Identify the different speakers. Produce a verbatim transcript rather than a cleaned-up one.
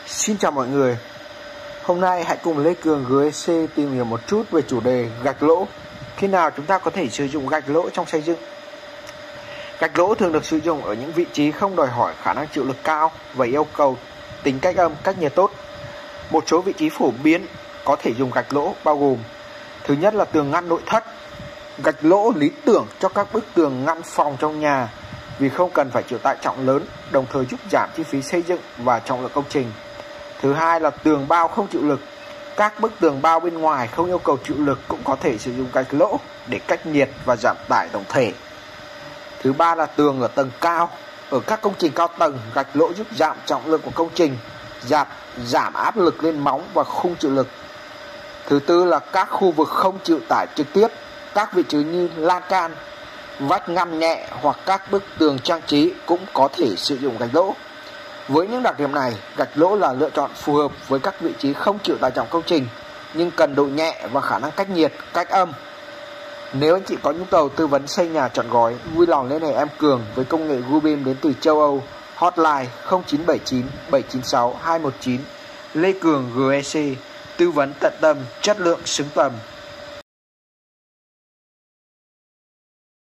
Speaker 1: Xin chào mọi người. Hôm nay hãy cùng Lê Cường giê e xê tìm hiểu một chút về chủ đề gạch lỗ. Khi nào chúng ta có thể sử dụng gạch lỗ trong xây dựng? Gạch lỗ thường được sử dụng ở những vị trí không đòi hỏi khả năng chịu lực cao và yêu cầu tính cách âm, cách nhiệt tốt. Một số vị trí phổ biến có thể dùng gạch lỗ bao gồm: thứ nhất là tường ngăn nội thất. Gạch lỗ lý tưởng cho các bức tường ngăn phòng trong nhà vì không cần phải chịu tải trọng lớn, đồng thời giúp giảm chi phí xây dựng và trọng lượng công trình. Thứ hai là tường bao không chịu lực. Các bức tường bao bên ngoài không yêu cầu chịu lực cũng có thể sử dụng gạch lỗ để cách nhiệt và giảm tải tổng thể. Thứ ba là tường ở tầng cao. Ở các công trình cao tầng, gạch lỗ giúp giảm trọng lượng của công trình, giảm, giảm áp lực lên móng và khung chịu lực. Thứ tư là các khu vực không chịu tải trực tiếp. Các vị trí như lan can, vách ngăn nhẹ hoặc các bức tường trang trí cũng có thể sử dụng gạch lỗ. Với những đặc điểm này, gạch lỗ là lựa chọn phù hợp với các vị trí không chịu tải trọng công trình nhưng cần độ nhẹ và khả năng cách nhiệt, cách âm. Nếu anh chị có nhu cầu tư vấn xây nhà trọn gói, vui lòng liên hệ em Cường với công nghệ Bluebeam đến từ châu Âu. Hotline không chín bảy chín bảy chín sáu hai một chín. Lê Cường giê e xê, tư vấn tận tâm, chất lượng xứng tầm.